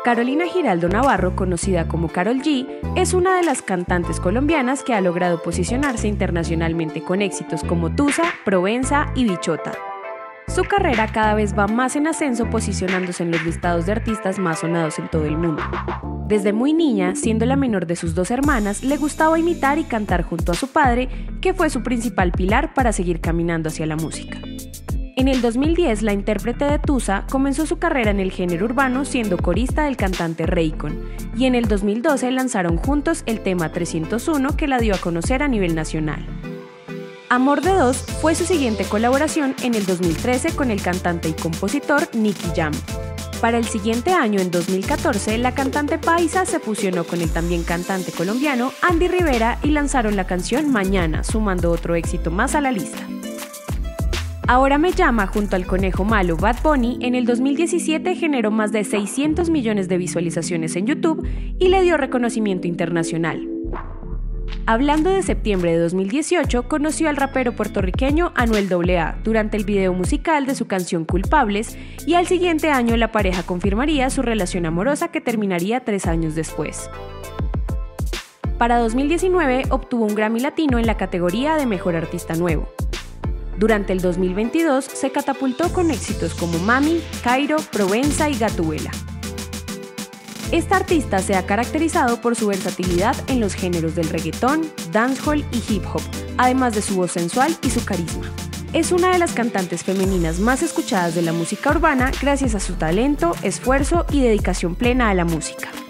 Carolina Giraldo Navarro, conocida como Karol G, es una de las cantantes colombianas que ha logrado posicionarse internacionalmente con éxitos como Tusa, Provenza y Bichota. Su carrera cada vez va más en ascenso, posicionándose en los listados de artistas más sonados en todo el mundo. Desde muy niña, siendo la menor de sus dos hermanas, le gustaba imitar y cantar junto a su padre, que fue su principal pilar para seguir caminando hacia la música. En el 2010, la intérprete de Tusa comenzó su carrera en el género urbano siendo corista del cantante Raycon, y en el 2012 lanzaron juntos el tema 301 que la dio a conocer a nivel nacional. Amor de Dos fue su siguiente colaboración en el 2013 con el cantante y compositor Nicky Jam. Para el siguiente año, en 2014, la cantante paisa se fusionó con el también cantante colombiano Andy Rivera y lanzaron la canción Mañana, sumando otro éxito más a la lista. Ahora Me Llama, junto al conejo malo Bad Bunny, en el 2017 generó más de 600 millones de visualizaciones en YouTube y le dio reconocimiento internacional. Hablando de septiembre de 2018, conoció al rapero puertorriqueño Anuel AA durante el video musical de su canción Culpables, y al siguiente año la pareja confirmaría su relación amorosa que terminaría 3 años después. Para 2019 obtuvo un Grammy Latino en la categoría de Mejor Artista Nuevo. Durante el 2022 se catapultó con éxitos como Mami, Cairo, Provenza y Gatúbela. Esta artista se ha caracterizado por su versatilidad en los géneros del reggaetón, dancehall y hip hop, además de su voz sensual y su carisma. Es una de las cantantes femeninas más escuchadas de la música urbana gracias a su talento, esfuerzo y dedicación plena a la música.